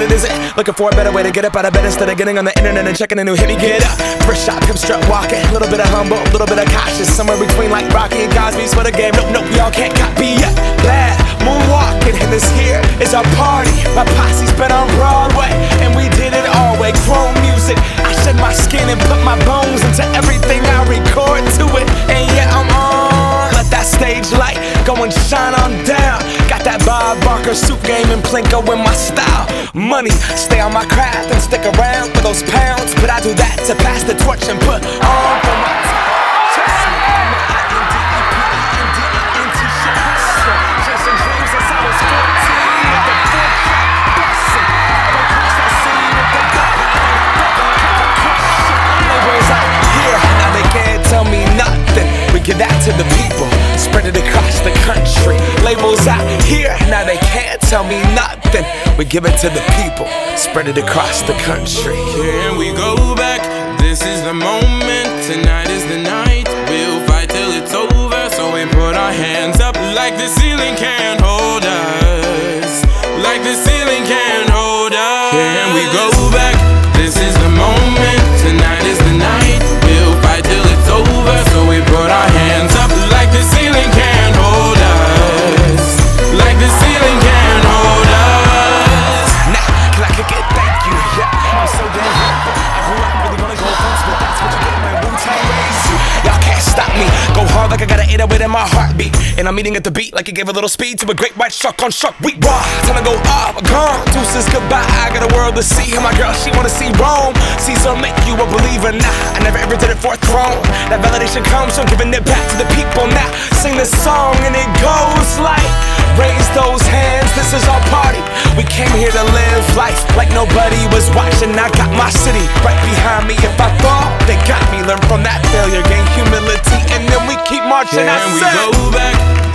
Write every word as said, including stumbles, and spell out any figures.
it isn't. Looking for a better way to get up out of bed instead of getting on the internet and checking a new hit. Me get up, first shot, hip strut walking. A little bit of humble, a little bit of cautious. Somewhere between like Rocky and Cosby's for the game. Nope, nope, y'all can't copy yet. Bad moonwalking, and this here is our party. My posse's been on Broadway, and we did it all way. Chrome music, I shed my skin and put my bones into everything I record to it. And yeah, I'm on. Let that stage light go and shine on down. Got that Bob Barker suit game and Plinko in my style. Money, stay on my craft and stick around for those pounds. But I do that to pass the torch and put on for my time. Trust me, I'm a I N D E P E N D E N T shit hustler. Chasing dreams since I was fourteen with the full track blessing. Go cross that city with the dot. Labels out here, now they can't tell me nothing. We give that to the people, spread it across the country. Labels out here, now they can't tell me nothing. We give it to the people, spread it across the country. Can we go back? This is the moment, tonight is the night. We'll fight till it's over, so we put our hands up like the ceiling can't hold us. Like the ceiling can't hold us. Can we go back? This is the moment, tonight is the night. We'll fight till it's over, so we put our hands up like the ceiling can't hold us. Like the ceiling can't hold us. Nah, can I kick it? Thank you. Yeah, I'm so damn grateful. I grew up really wanna go first, but that's what you get when Wu-Tang raised you. Y'all can't stop me. Go hard like I got an eight oh eight in my heartbeat. And I'm eating at the beat like it gave a little speed to a great white shark on shark week. Raw, time to go off, gone. Deuces goodbye. I got a world to see. And my girl, she wanna see Rome. Caesar make you a believer. Nah, I never ever did it for a throne. That validation comes from giving it back to the people. Now sing this song and it goes like, raise those hands, this is our party. We came here to live life like nobody was watching. I got my city right behind me. If I fall, they got me. Learn from that failure, gain humility, and then we keep marching. Can we go back?